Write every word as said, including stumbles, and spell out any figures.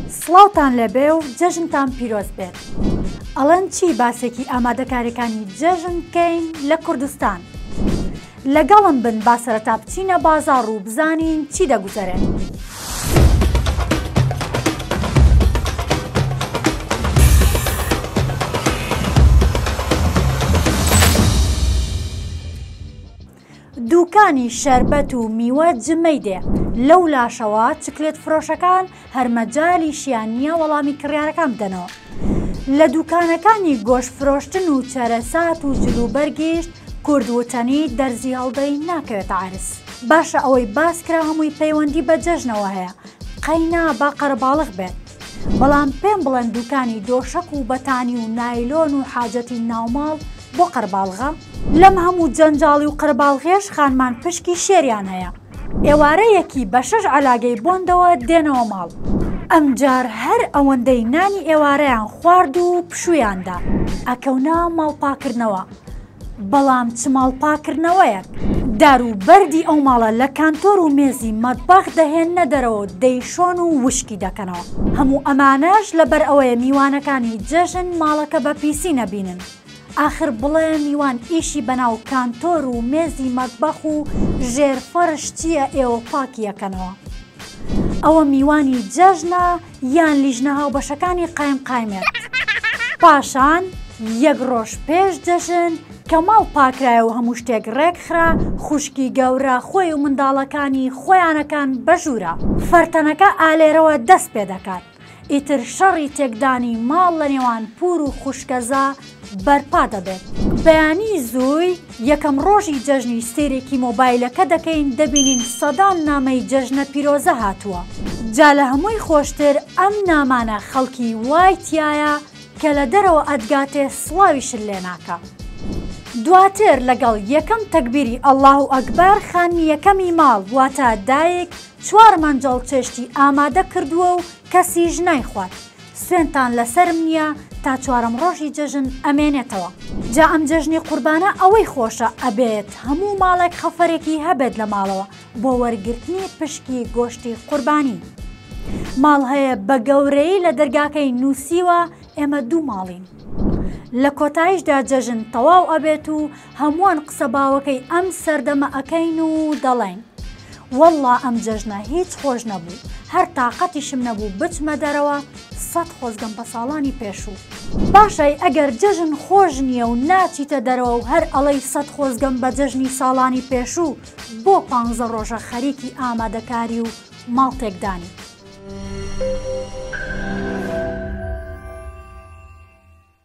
سڵاوتان لەبێ و جەژنتان پیرۆز بێت. ئەڵەن چی باسێکی ئامادەکاریەکانی جەژن بکەین لە کوردستان. لەگەڵم بن با سەرەتا بچینە بازاڕ و بزانین چی دەگوزارێت. دوکانی شەربەت و میوە جمەی دێ لەو لاشەوە چکلێت فرۆشەکان هەرمەجالی شیان نییە وەڵامی کڕیارەکان بدەنەوە. لە دوکانەکانی گۆشت فرۆشتن و چەرەسات و جلوبەرگیشت کوردوتەنی دەرزی هەڵدەی ناکەوێتە عرس. باشە ئەوەی باس کرا هەمووی پەیوەندی بە جەژنەوە هەیە، قەینا با قەرەباڵغ بێت. بەڵام پێم بڵێن دوکانی دۆشک و بەتانی و نایلۆن و حاجەتی ناوماڵ بۆ قەرباڵغە؟ لەم هەموو جەنجاڵی و قەرباڵغێش خانمان پشکی شێریان هەیە. ئێوارەیەکی بە شەش عەلاگەی بۆندەوە دێنەوە ماڵ. ئەمجار هەر ئەوەندەی نانی ئێوارەیان خوارد و پشویاندا ئەکەونا ماڵپاکردنەوە. بەڵام چ ماڵپاکردنەوەیەک دار و بەردی ئەو ماڵە لە کانتۆر و مێزی مەتبەخ دەهێننە دەرەوە دەیشۆن و وشکی دەکەنەوە. هەموو ئەمانەش لەبەر ئەوەیە میوانەکانی جەژن ماڵەکە بە پیسی نەبینن. آخر بڵێ میوان ئیشی بەناو کانتۆر و مێزی مەتبەخ و ژێرفەرش چییە ئێوە پاکی یەکەنەوە. ئەوە میوانی جەژنە یان لیژنە هاوبەشەکانی قایم قایمێت. پاشان یەک ڕۆژ پێش جەژن کە ماڵ پاکرایە و هەموو شتێک ڕێکخرا، خوشکی گەورە خۆی و منداڵەکانی خۆیانەکان بەژوورە. فەرتەنەکە ئالێرەوە دەست پێ دەکات. ئیتر شەڕی تێکدانی ماڵ لە نێوان پور و خوشکەزا بەرپا دەبێت. بەیانی زووی یەکەم ڕۆژی جەژنی سێرێکی مۆبایلەکە دەکەین دەبینین سەدان نامەی جەژنە پیرۆزە هاتووە. جا لە هەمووی خۆشتر ئەم نامانە خەڵکی وای تایە کە لە دەرەوە ئەدگاتێ سڵاویشت لێ ناکە. دواتر لەگەڵ یەکەم تەکبیری ئەڵڵاهو ئەکبەر خانی یەکەمی ماڵ واتە دایک چوار مەنجەڵ چێشتی ئامادە کردووە و کەسیش نایخوات. سوێنتان لەسرم نییە تا چوارەم ڕۆژی جەژن ئەمێنێتەوە. جا ئەم جەژنی قوربانە ئەوەی خۆشە ئەبێت هەموو ماڵێک خەفەرێکی هەبێت لە ماڵەوە بۆ وەرگرتنی پشکی گۆشتی قوربانی. ماڵ هەیە بە گەورەی لە دەرگاکەی نووسیوە ئێمە دوو ماڵین. لە کۆتاییشدا جەژن تەواو ئەبێت و هەمووان قسە باوەکەی ئەم سەردەمە ئەکەین و دەڵێن وەڵڵا ئەم جەژنە هیچ خۆش نەبوو، هەر تااقەتیشم نەبوو بچمە دەرەوە سەد خۆزگەم بە ساڵانی پێشوو. باشای ئەگەر جەژن خۆش نییە و ناچیتە دەرەوە و هەر ئەڵەی سەد خۆزگەم بە جەژنی ساڵانی پێشوو بۆ پانزە ڕۆژە خەریکی ئامادەکاری و ماڵ تێکدانی.